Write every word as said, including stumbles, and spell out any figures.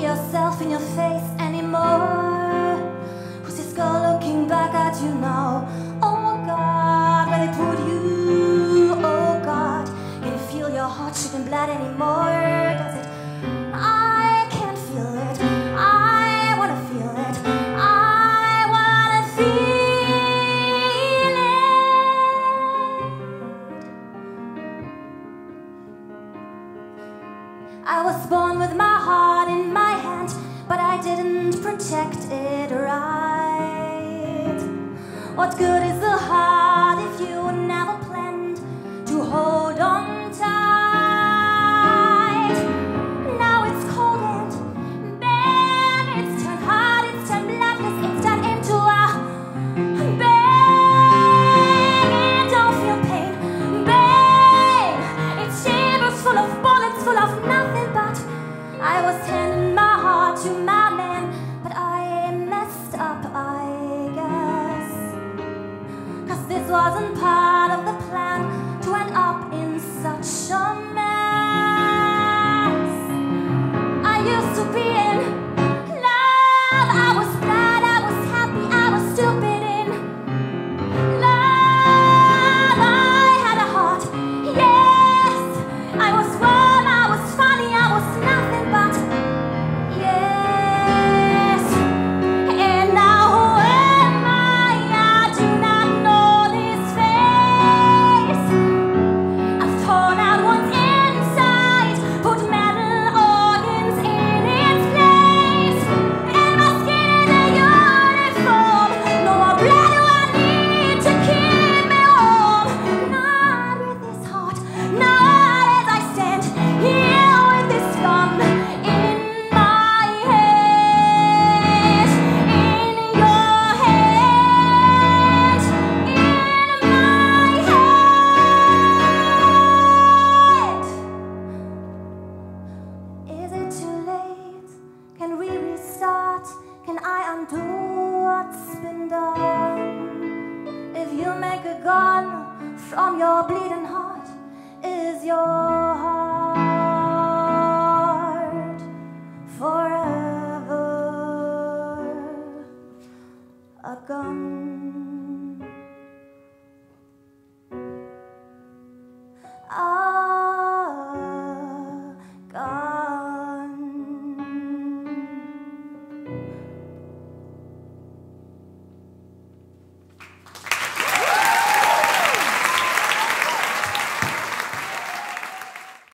yourself in your face anymore? Who's this girl looking back at you now? Oh God, where they put you? Oh God, can you feel your heart shooting blood anymore? Does it? I can't feel it. I wanna feel it. I wanna feel it. I was born with my heart in my hand, but I didn't protect it right. What good is the heart if you never planned to hold on tight? Now it's cold and bare, it's turned hard, it's turned bloodless, it's turned into a bang. Don't feel pain, bang. It's chambers full of bullets, full of nothing but I was handing my heart to my man, but I messed up, I guess. Cause this wasn't part of the plan to end up in such a mess. I used to be in love, I was glad, I was happy, I was stupid in love. I had a heart, yes. I was warm, I was funny, I was nothing but yes. And now who am I? I do not know this face. I've torn out what's inside, put metal organs in its place, and my skin is a uniform. No more blood do I need to keep me warm. Not with this heart, not as I stand here with this gun in my hand, in your hand, in my hand. Is it too late? Can we restart? Can I undo what's been done? If you make a gun from your bleeding heart, is your heart forever a gun?